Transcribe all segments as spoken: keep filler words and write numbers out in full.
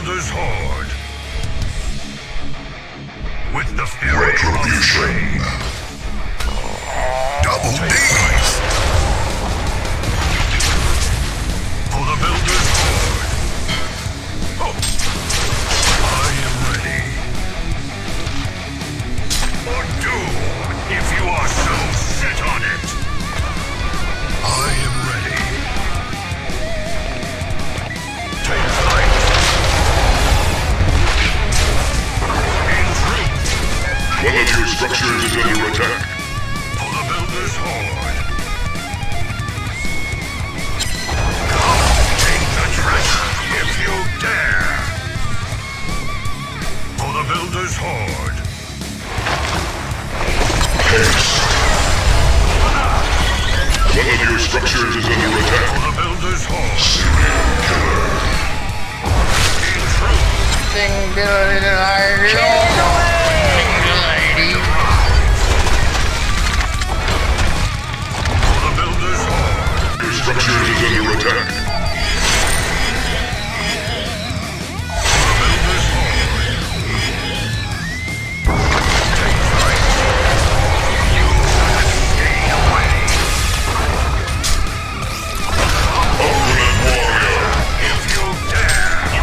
Builder's Horde. With the fury Retribution. Double D's. For the Builder's Horde. Oh. I am ready. Or do, if you are so set on it. I am ready. Take flight. In truth. One of your structures is under attack. For the Builder's Horde. Come, take the treasure if you dare. For the Builder's Horde. Haste. One of your structures is under attack. For the Builder's Horde. Serial killer. In truth. For the Builder's Horde. Your structures is under attack. For the Builder's Horde. Take flight. You stay away. Ultimate warrior. If you dare.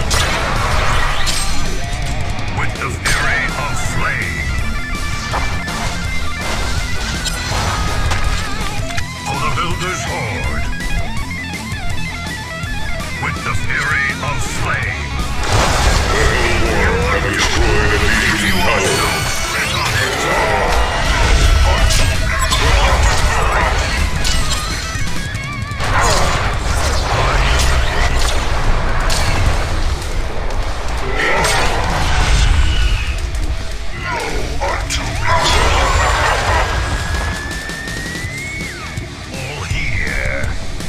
With the fury of flame. For the Builder's Horde. With the fury of flame. Have destroyed a If you legion are tower. so set on it. All here.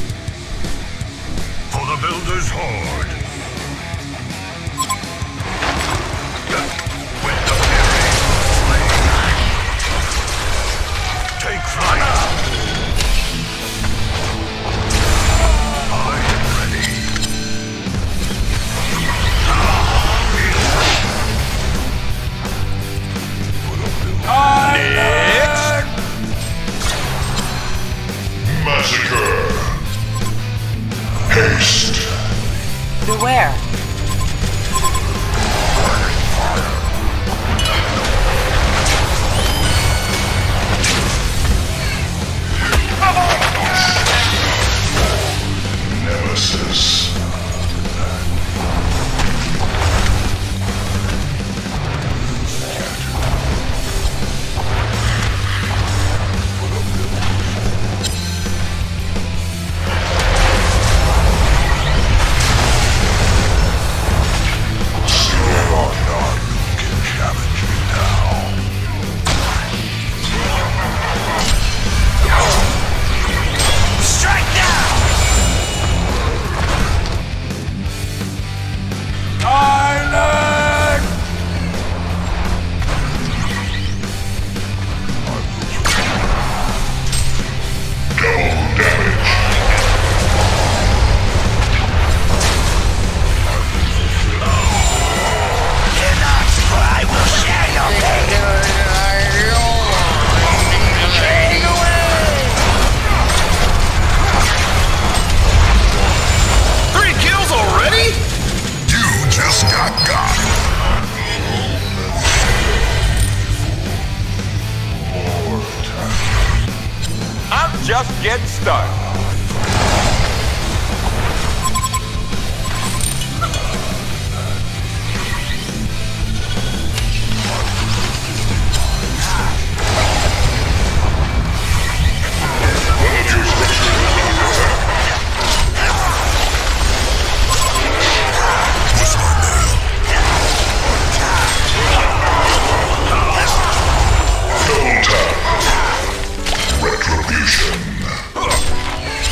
For the Builder's Horde. With the fury of flame. Take flight. I am ready. Next! Massacre. Haste. Beware. Nemesis. Strike down! Island! Double damage. Enough, or I will share your fate! Fade away! Three kills already? You just got got. I'm just getting started. One of your structures is under attack. What's my name? Double tap. Retribution.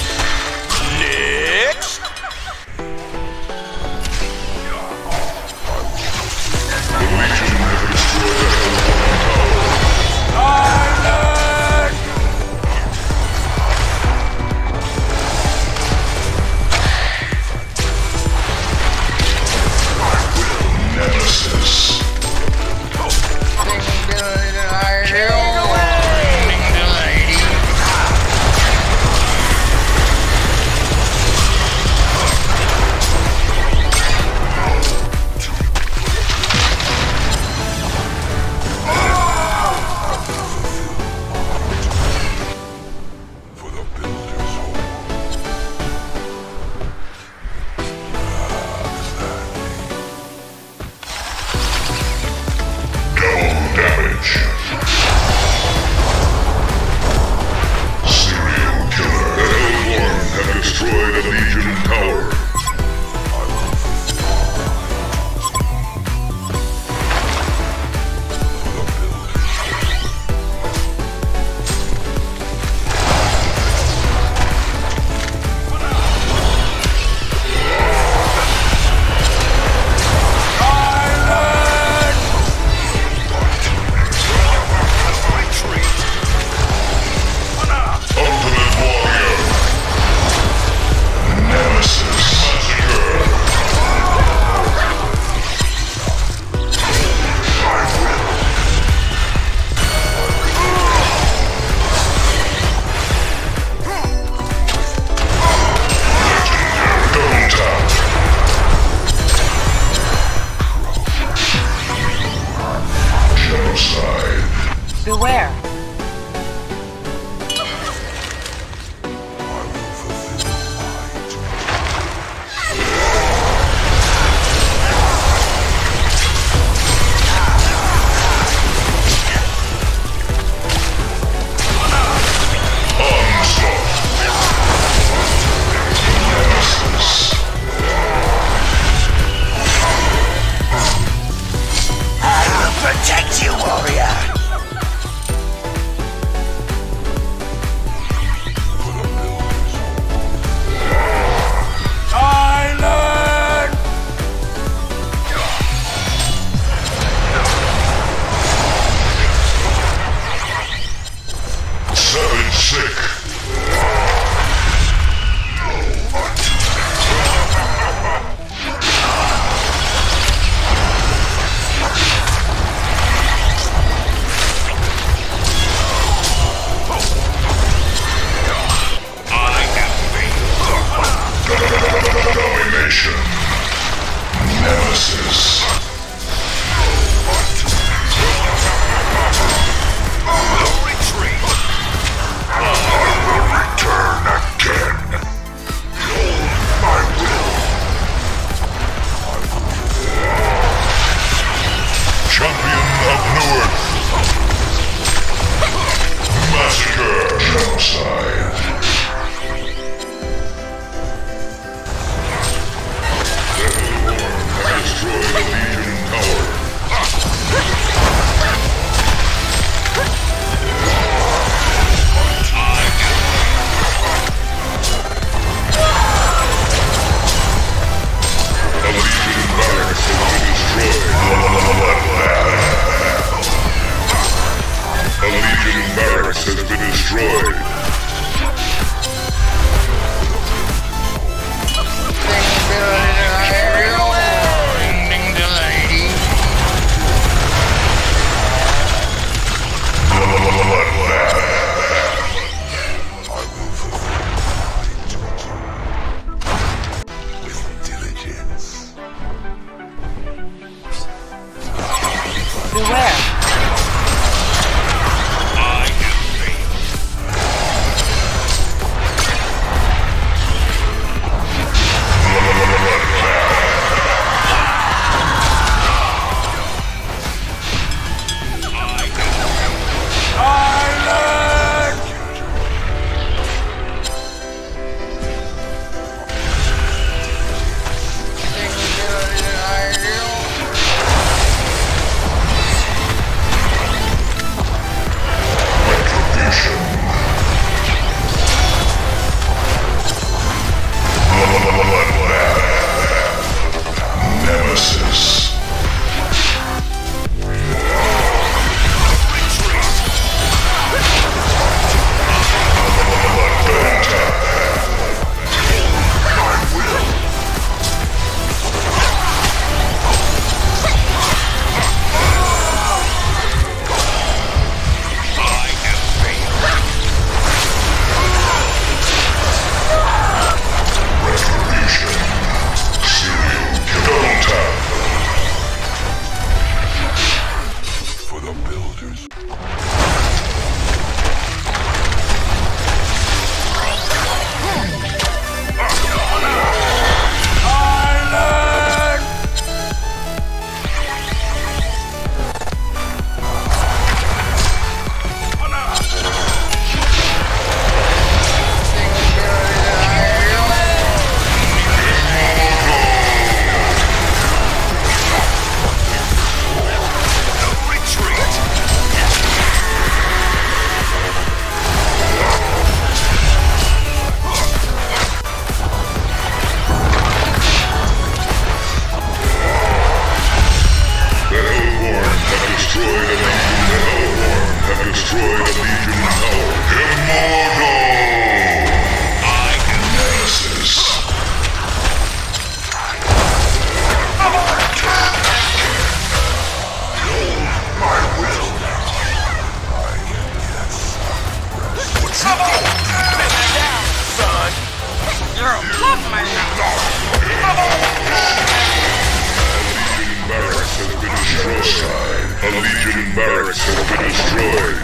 A Legion barracks has been destroyed.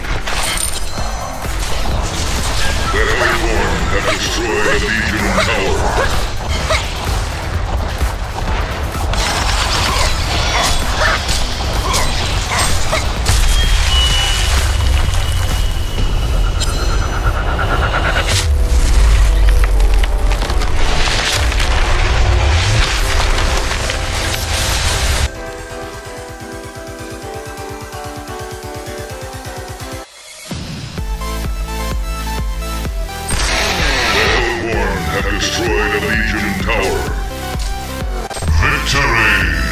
The Hellborn have destroyed a Legion tower. Destroyed a Legion tower. Victory!